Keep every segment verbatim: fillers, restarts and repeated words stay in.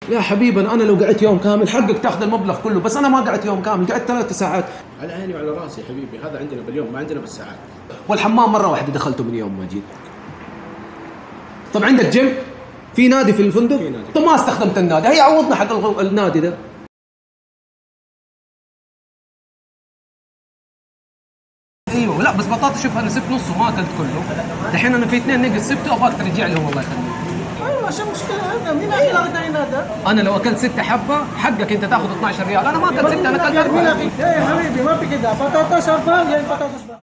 يا حبيبي انا لو قعدت يوم كامل حقك تاخذ المبلغ كله، بس انا ما قعدت يوم كامل، قعدت ثلاث ساعات. على عيني وعلى راسي يا حبيبي، هذا عندنا باليوم ما عندنا بالساعات. والحمام مره واحده دخلته من يوم ما جيت. طب عندك جيم؟ في نادي في الفندق؟ في نادي. طب ما استخدمت النادي، هي عوضنا حق النادي ده. ايوه لا بس بطاطا شوف انا سبت نصه ما اكلت كله، دحين انا في اثنين نقص سبته ابغاك ترجع لهم الله يخليك. ايوه شو المشكله هذا؟ مين اكل هذا هذا؟ انا لو اكلت ستة حبه حقك انت تاخذ اثني عشر ريال، انا ما اكلت ستة انا اكلت أربعة. يا حبيبي ما في كده، بطاطا شربان يعني بطاطا شربان.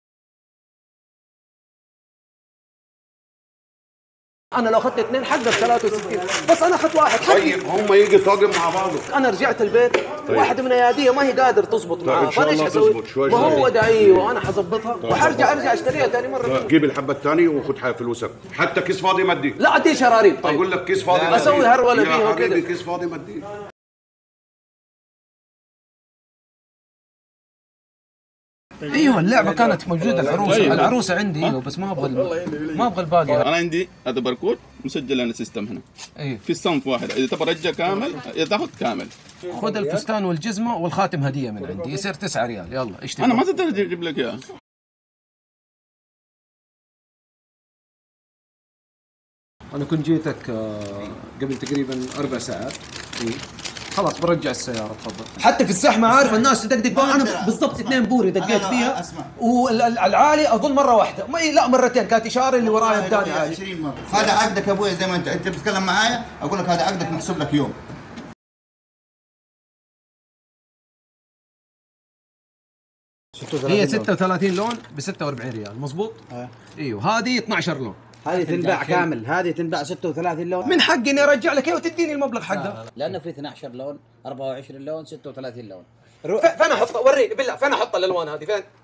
انا لو اخذت اثنين حقك ثلاثة وستين، بس انا اخذت واحد حقي. طيب هم يجي طاقم مع بعضه. انا رجعت البيت طيب. واحده من اياديه ما هي قادر تزبط معاه، ان شاء الله تزبط شوي شوي. وهو ده ايوه انا حظبطها طيب. وحرجع ارجع اشتريها ثاني مره. طيب. جيب الحبه الثانيه وخذ حاجه فلوسك، حتى كيس فاضي مدي. لا ادي شراريب. طيب اقول لك كيس فاضي مدي. اسوي هروله بيها وكذا وكذا. كيس فاضي مدي. ايوه اللعبه كانت موجوده العروسه طيب. العروسه عندي ايوه بس ما ابغى ما ابغى الباقي. انا عندي هذا باركود مسجل انا سيستم هنا ايوه في الصنف واحد، اذا تبغى رجه كامل اذا تاخذ كامل. خذ الفستان والجزمه والخاتم هديه من عندي يصير تسعة ريال، يلا اشتري. انا ما تقدر اجيب لك اياه. انا كنت جيتك قبل تقريبا اربع ساعات. إيه؟ خلاص برجع السياره تفضل. حتى في الزحمه عارف الناس تدقدق، انا بالضبط اثنين بوري دقيت فيها. والعالي اظن مره واحده ما لا مرتين كانت اشاره اللي ورايا اداني عالي. عشرين مره. هذا عقدك يا ابوي، زي ما انت انت بتتكلم معايا اقول لك هذا عقدك محسوب لك يوم. هي ستة وثلاثين لون ب ستة وأربعين ريال مظبوط؟ اه ايوه هذه اثني عشر لون. هذه تنباع كامل، هذه تنباع ستة وثلاثين لون. من حقي اني ارجع لك اياه وتديني المبلغ حقها. لانه في اثني عشر لون، أربعة وعشرين لون، ستة وثلاثين لون. فين احط؟ وريني بالله فين احط الالوان هذه فين؟